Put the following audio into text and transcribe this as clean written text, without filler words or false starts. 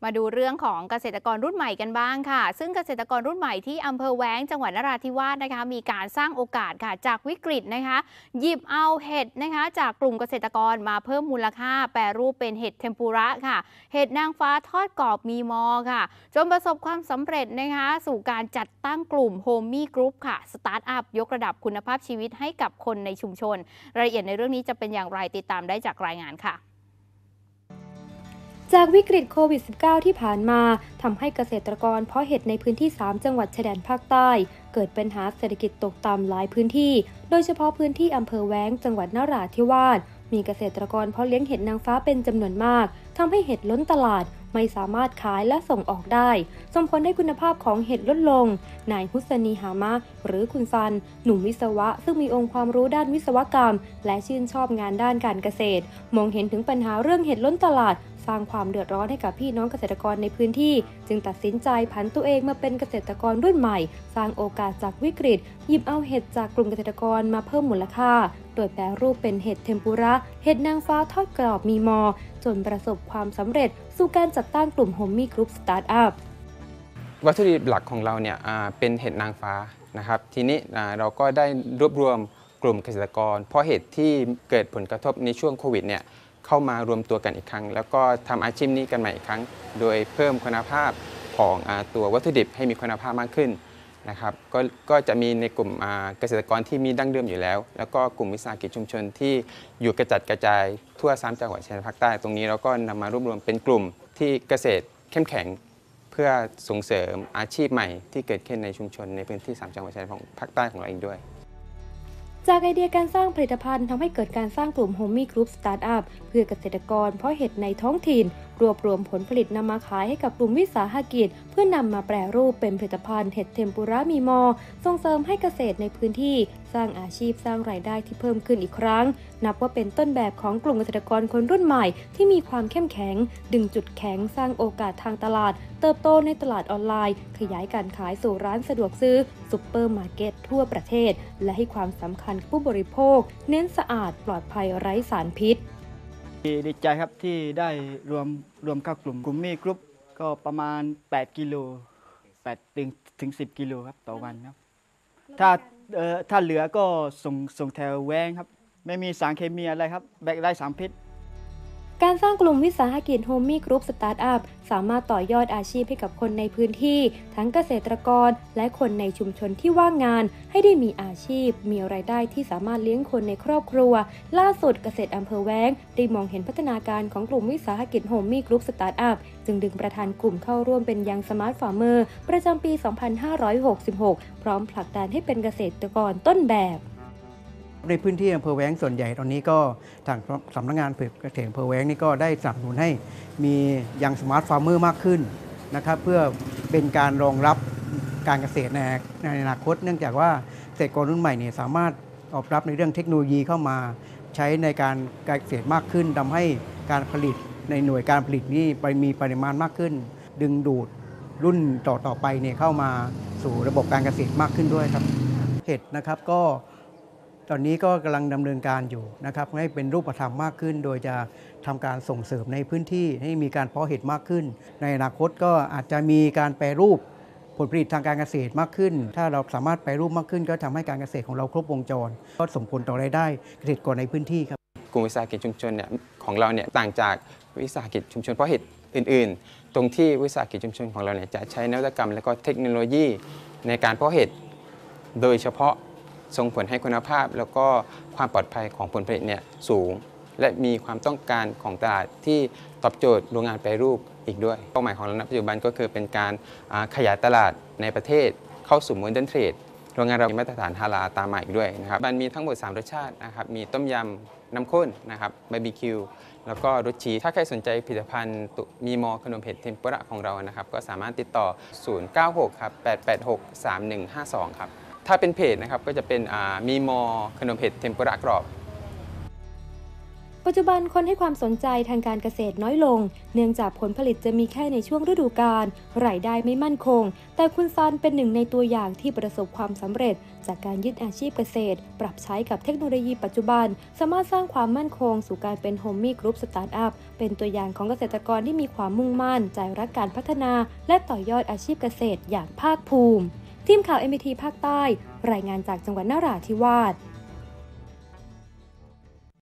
มาดูเรื่องของเกษตรกรรุ่นใหม่กันบ้างค่ะซึ่งเกษตรกรรุ่นใหม่ที่อำเภอแว้งจังหวัดนราธิวาสนะคะมีการสร้างโอกาสค่ะจากวิกฤตนะคะหยิบเอาเห็ดนะคะจากกลุ่มเกษตรกรมาเพิ่มมูลค่าแปรรูปเป็นเห็ดเทมปุระค่ะเห็ดนางฟ้าทอดกรอบมีมอค่ะจนประสบความสำเร็จนะคะสู่การจัดตั้งกลุ่มโฮมมี่กรุ๊ปค่ะสตาร์ทอัพยกระดับคุณภาพชีวิตให้กับคนในชุมชนรายละเอียดในเรื่องนี้จะเป็นอย่างไรติดตามได้จากรายงานค่ะจากวิกฤตโควิด -19 ที่ผ่านมาทำให้เกษตรกรเพาะเห็ดในพื้นที่ 3 จังหวัดชายแดนภาคใต้เกิดปัญหาเศรษฐกิจตกต่ำหลายพื้นที่โดยเฉพาะพื้นที่อำเภอแว้งจังหวัดนราธิวาสมีเกษตรกรเพาะเลี้ยงเห็ดนางฟ้าเป็นจำนวนมากทำให้เห็ดล้นตลาดไม่สามารถขายและส่งออกได้ส่งผลให้คุณภาพของเห็ดลดลงนายฮุสนีฮามะหรือคุณซันหนุ่มวิศวะซึ่งมีองค์ความรู้ด้านวิศวกรรมและชื่นชอบงานด้านการเกษตรมองเห็นถึงปัญหาเรื่องเห็ดล้นตลาดสร้างความเดือดร้อนให้กับพี่น้องเกษตรกรในพื้นที่จึงตัดสินใจผันตัวเองมาเป็นเกษตรกรรุ่นใหม่สร้างโอกาสจากวิกฤตหยิบเอาเห็ดจากกลุ่มเกษตรกรมาเพิ่มมูลค่าโดยแปรรูปเป็นเห็ดเทมปุระเห็ดนางฟ้าทอดกรอบมีมอจนประสบความสำเร็จสู่การจัดตั้งกลุ่มโฮมมี่กรุ๊ปสตาร์ทอัพวัตถุดิบหลักของเราเนี่ยเป็นเห็ดนางฟ้านะครับทีนี้เราก็ได้รวบรวมกลุ่มเกษตรกรเพราะเห็ดที่เกิดผลกระทบในช่วงโควิดเนี่ยเข้ามารวมตัวกันอีกครั้งแล้วก็ทำอาชีพนี้กันใหม่อีกครั้งโดยเพิ่มคุณภาพของตัววัตถุดิบให้มีคุณภาพมากขึ้นนะครับก็จะมีในกลุ่มเกษตรกรที่มีดั้งเดิมอยู่แล้วแล้วก็กลุ่มวิสาหกิจชุมชนที่อยู่กระจัดกระจายทั่ว3จังหวัดชายแดนภาคใต้ตรงนี้เราก็นำมารวบรวมเป็นกลุ่มที่เกษตรเข้มแข็งเพื่อส่งเสริมอาชีพใหม่ที่เกิดขึ้นในชุมชนในพื้นที่3จังหวัดชายแดนของภาคใต้ของเราเองด้วยจากไอเดียการสร้างผลิตภัณฑ์ทำให้เกิดการสร้างกลุ่มโฮมมี่กรุ๊ปสตาร์ทอัพเพื่อเกษตรกรเพาะเห็ดในท้องถิ่นรวบรวมผลผลิตนำมาขายให้กับกลุ่มวิสาหกิจเพื่อนำมาแปรรูปเป็นผลิตภัณฑ์เห็ดเทมปุระมีมอส่งเสริมให้เกษตรในพื้นที่สร้างอาชีพสร้างรายได้ที่เพิ่มขึ้นอีกครั้งนับว่าเป็นต้นแบบของกลุ่มเกษตรกรคนรุ่นใหม่ที่มีความเข้มแข็งดึงจุดแข็งสร้างโอกาสทางตลาดเติบโตในตลาดออนไลน์ขยายการขายสู่ร้านสะดวกซื้อซุปเปอร์มาร์เก็ตทั่วประเทศและให้ความสำคัญกับผู้บริโภคเน้นสะอาดปลอดภัยไร้สารพิษดีใจครับที่ได้รวมเข้ากลุ่มมี่กรุ๊ปก็ประมาณ8 กิโล8 ถึง 10 กิโลครับต่อวันครับถ้าเหลือก็ส่งแถวแว้งครับไม่มีสารเคมีอะไรครับแบคไร้สารพิษการสร้างกลุ่มวิสาหกิจโฮมมี่กรุ๊ปสตาร์ทอัพสามารถต่อยอดอาชีพให้กับคนในพื้นที่ทั้งเกษตรกรและคนในชุมชนที่ว่างงานให้ได้มีอาชีพมีรายได้ที่สามารถเลี้ยงคนในครอบครัวล่าสุดเกษตรอำเภอแว้งได้มองเห็นพัฒนาการของกลุ่มวิสาหกิจโฮมมี่กรุ๊ปสตาร์ทอัพจึงดึงประธานกลุ่มเข้าร่วมเป็นยังสมาร์ทฟาร์มเมอร์ประจำปี 2566 พร้อมผลักดันให้เป็นเกษตรกรต้นแบบในพื้นที่อำเภอแว้งส่วนใหญ่ตอนนี้ก็ทางสำนักงานเกษตรอำเภอแว้งนี่ก็ได้สนับสนุนให้มียังสมาร์ทฟาร์มเมอร์มากขึ้นนะครับเพื่อเป็นการรองรับการเกษตรในอนาคตเนื่องจากว่าเกษตรกรรุ่นใหม่เนี่ยสามารถตอบรับในเรื่องเทคโนโลยีเข้ามาใช้ในการเกษตรมากขึ้นทำให้การผลิตในหน่วยการผลิตนี้มีปริมาณมากขึ้นดึงดูดรุ่นต่อไปเนี่ยเข้ามาสู่ระบบการเกษตรมากขึ้นด้วยครับเห็ดนะครับก็ตอนนี้ก็กำลังดำเนินการอยู่นะครับให้เป็นรูปธรรมมากขึ้นโดยจะทำการส่งเสริมในพื้นที่ให้มีการเพาะเห็ดมากขึ้นในอนาคตก็อาจจะมีการแปรรูปผลผลิตทางการเกษตรมากขึ้นถ้าเราสามารถแปรรูปมากขึ้นก็ทำให้การเกษตรของเราครบวงจรก็ส่งผลต่อรายได้เกษตรกรในพื้นที่ครับกลุ่มวิสาหกิจชุมชนเนี่ยของเราเนี่ยต่างจากวิสาหกิจชุมชนเพาะเห็ดอื่นๆตรงที่วิสาหกิจชุมชนของเราเนี่ยจะใช้นวัตกรรมและก็เทคโนโลยีในการเพาะเห็ดโดยเฉพาะส่งผลให้คุณภาพแล้วก็ความปลอดภัยของผลผลิตเนี่ยสูงและมีความต้องการของตลาดที่ตอบโจทย์โรงงานแปรรูปอีกด้วยเป้าหมายของเราณปัจจุบันก็คือเป็นการขยายตลาดในประเทศเข้าสู่โมเดิร์นเทรดโรงงานเรามีมาตรฐานฮาลาลตามมาอีกด้วยนะครับมันมีทั้งหมด3รสชาตินะครับมีต้มยำน้ำข้นนะครับบาร์บีคิวแล้วก็รสชีสถ้าใครสนใจผลิตภัณฑ์มีมอขนมเห็ดเทมปุระของเรานะครับก็สามารถติดต่อ096ครับ886 3152ครับถ้าเป็นเพจนะครับก็จะเป็นมีมอขนมเห็ดเทมปุระกรอบปัจจุบันคนให้ความสนใจทางการเกษตรน้อยลงเนื่องจากผลผลิตจะมีแค่ในช่วงฤดูกาลรายได้ไม่มั่นคงแต่คุณซันเป็นหนึ่งในตัวอย่างที่ประสบความสำเร็จจากการยึดอาชีพเกษตรปรับใช้กับเทคโนโลยีปัจจุบันสามารถสร้างความมั่นคงสู่การเป็นโฮมมี่กรุ๊ปสตาร์ทอัพเป็นตัวอย่างของเกษตรกรที่มีความมุ่งมั่นใจรักการพัฒนาและต่อยอดอาชีพเกษตรอย่างภาคภูมิทีมข่าว MBT ภาคใต้รายงานจากจังหวัดนราธิวาส